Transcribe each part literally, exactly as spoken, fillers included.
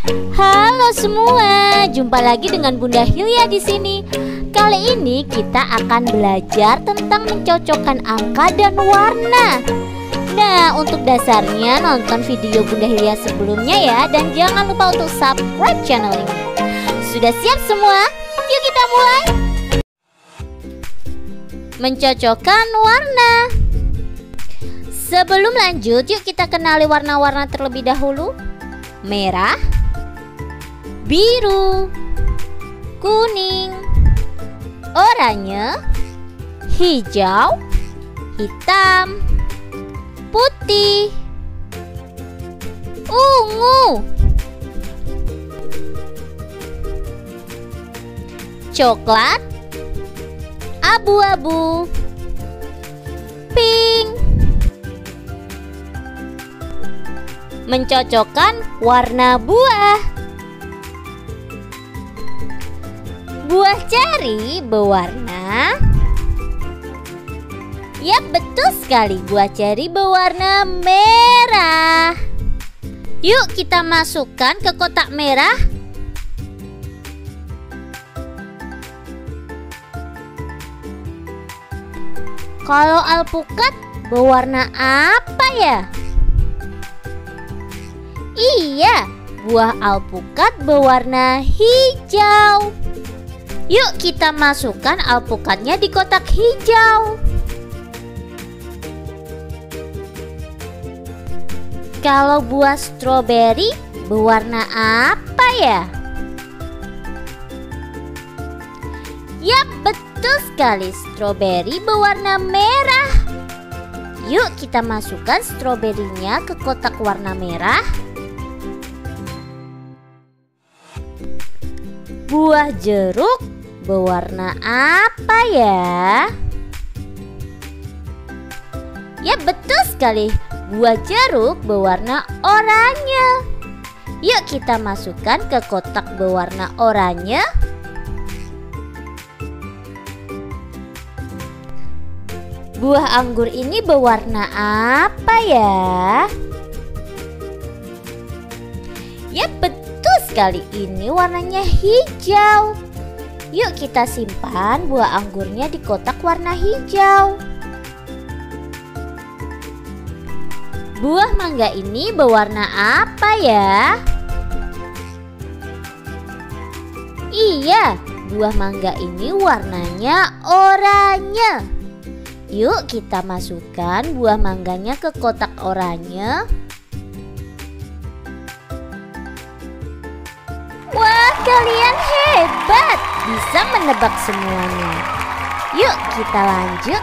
Halo semua, jumpa lagi dengan Bunda Hilya di sini. Kali ini kita akan belajar tentang mencocokkan angka dan warna. Nah, untuk dasarnya nonton video Bunda Hilya sebelumnya ya, dan jangan lupa untuk subscribe channel ini. Sudah siap semua? Yuk kita mulai. Mencocokkan warna. Sebelum lanjut, yuk kita kenali warna-warna terlebih dahulu. Merah, biru, kuning, oranye, hijau, hitam, putih, ungu, coklat, abu-abu, pink. Mencocokkan warna buah. Buah ceri berwarna, ya betul sekali, buah ceri berwarna merah. Yuk kita masukkan ke kotak merah. Kalau alpukat berwarna apa ya? Iya, buah alpukat berwarna hijau. Yuk kita masukkan alpukatnya di kotak hijau. Kalau buah stroberi berwarna apa ya? Ya betul sekali, stroberi berwarna merah. Yuk kita masukkan stroberinya ke kotak warna merah. Buah jeruk berwarna apa ya? Ya betul sekali, buah jeruk berwarna oranye. Yuk kita masukkan ke kotak berwarna oranye. Buah anggur ini berwarna apa ya? Ya betul sekali, ini warnanya hijau. Yuk kita simpan buah anggurnya di kotak warna hijau. Buah mangga ini berwarna apa ya? Iya, buah mangga ini warnanya oranye. Yuk kita masukkan buah mangganya ke kotak oranye. Wah, kalian hebat, bisa menebak semuanya. Yuk kita lanjut.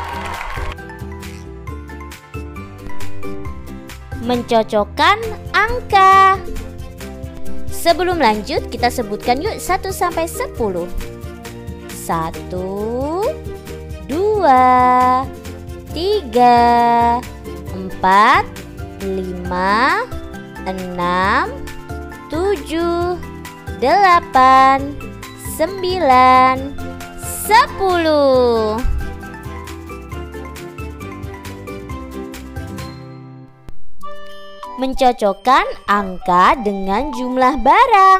Mencocokkan angka. Sebelum lanjut, kita sebutkan yuk satu sampai sepuluh. satu, dua, tiga, empat, lima, enam, tujuh, delapan, sembilan, sepuluh. Mencocokkan angka dengan jumlah barang.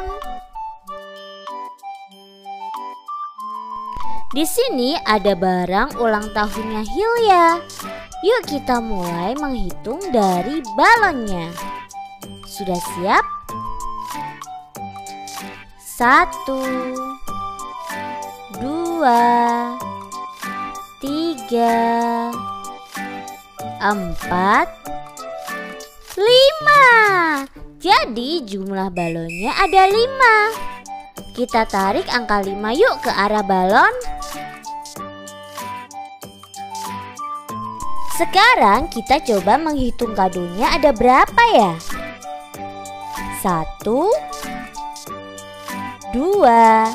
Di sini ada barang ulang tahunnya Hilya. Yuk kita mulai menghitung dari balonnya. Sudah siap? Satu, dua, tiga, empat, lima. Jadi jumlah balonnya ada lima. Kita tarik angka lima yuk ke arah balon. Sekarang kita coba menghitung kadonya ada berapa ya? Satu, dua,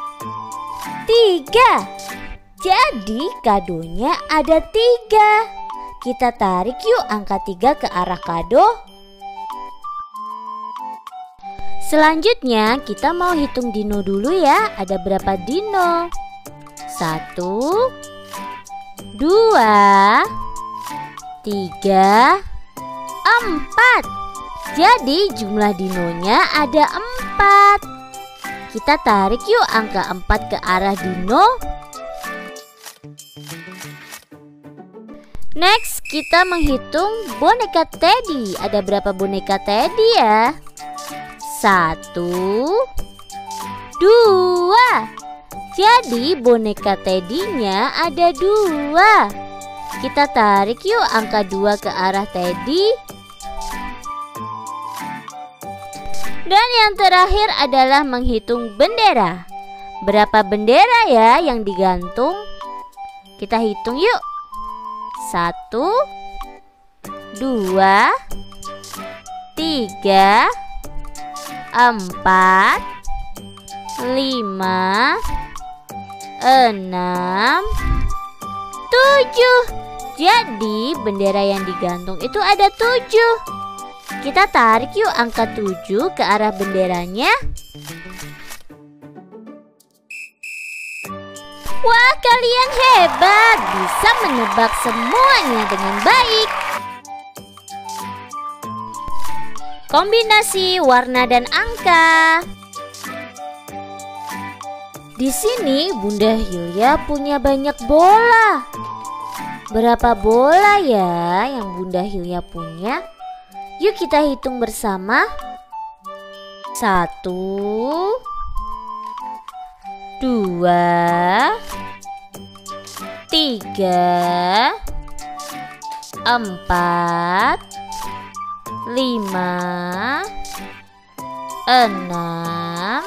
tiga. Jadi kadonya ada tiga. Kita tarik yuk angka tiga ke arah kado. Selanjutnya kita mau hitung dino dulu ya. Ada berapa dino? Satu, dua, tiga, empat. Jadi jumlah dinonya ada empat. Kita tarik yuk angka empat ke arah dino. Next, kita menghitung boneka Teddy. Ada berapa boneka Teddy ya? Satu, dua. Jadi boneka Teddy-nya ada dua. Kita tarik yuk angka dua ke arah Teddy. Dan yang terakhir adalah menghitung bendera. Berapa bendera ya yang digantung? Kita hitung yuk. Satu, dua, tiga, empat, lima, enam, tujuh. Jadi bendera yang digantung itu ada tujuh. Kita tarik yuk angka tujuh ke arah benderanya. Wah, kalian hebat, bisa menebak semuanya dengan baik. Kombinasi warna dan angka. Di sini Bunda Hilya punya banyak bola. Berapa bola ya yang Bunda Hilya punya? Yuk kita hitung bersama. Satu, dua, tiga, empat, lima, enam,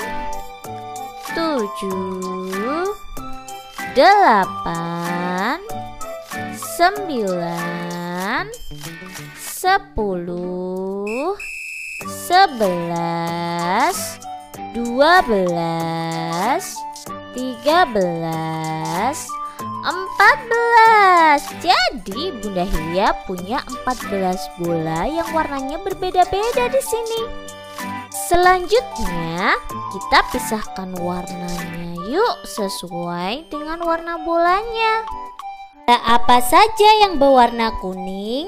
tujuh, delapan, sembilan, sepuluh, sebelas, dua belas, tiga belas, empat belas. Jadi Bunda Hilya punya empat belas bola yang warnanya berbeda-beda di sini. Selanjutnya kita pisahkan warnanya yuk sesuai dengan warna bolanya. Ada apa saja yang berwarna kuning?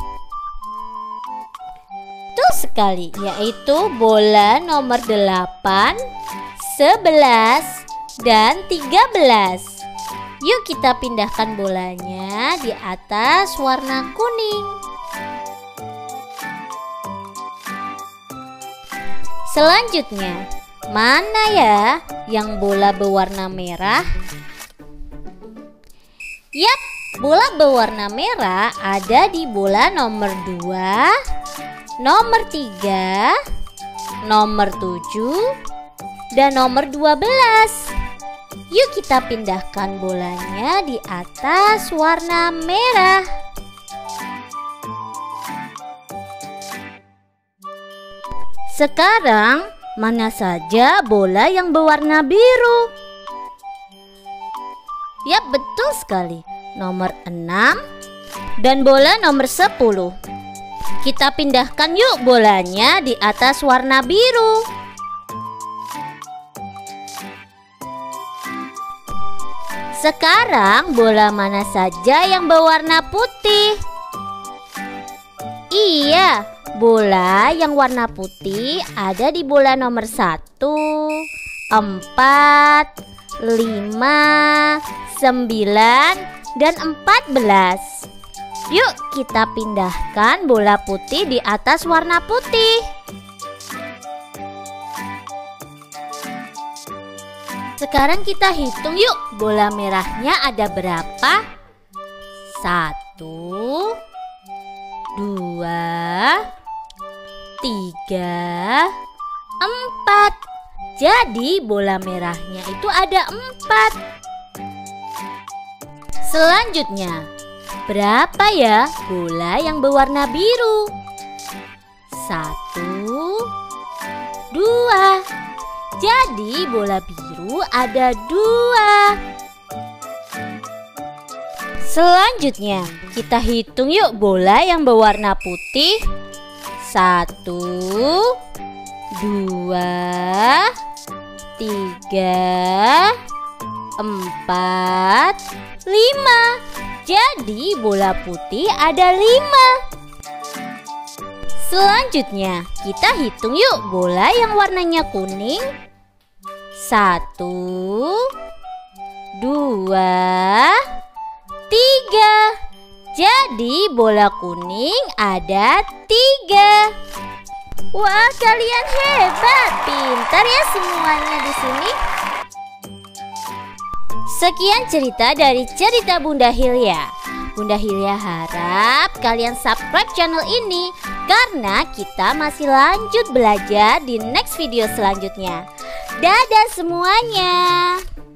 Betul sekali, yaitu bola nomor delapan, sebelas, dan tiga belas. Yuk kita pindahkan bolanya di atas warna kuning. Selanjutnya, mana ya yang bola berwarna merah? Yap, bola berwarna merah ada di bola nomor dua, nomor tiga, nomor tujuh, dan nomor dua belas. Yuk kita pindahkan bolanya di atas warna merah. Sekarang mana saja bola yang berwarna biru? Ya, betul sekali. Nomor enam dan bola nomor sepuluh. Kita pindahkan yuk bolanya di atas warna biru. Sekarang bola mana saja yang berwarna putih? Iya, bola yang warna putih ada di bola nomor satu, empat, lima, sembilan, dan empat belas. Yuk kita pindahkan bola putih di atas warna putih. Sekarang kita hitung yuk bola merahnya ada berapa? Satu, dua, tiga, empat. Jadi bola merahnya itu ada empat. Selanjutnya, berapa ya bola yang berwarna biru? Satu, dua. Jadi bola biru ada dua. Selanjutnya, kita hitung yuk bola yang berwarna putih. Satu, dua, tiga, empat, lima. Jadi bola putih ada lima. Selanjutnya, kita hitung yuk bola yang warnanya kuning. Satu, dua, tiga. Jadi bola kuning ada tiga. Wah, kalian hebat, pintar ya semuanya di sini. Sekian cerita dari cerita Bunda Hilya. Bunda Hilya harap kalian subscribe channel ini karena kita masih lanjut belajar di next video selanjutnya. Dadah semuanya.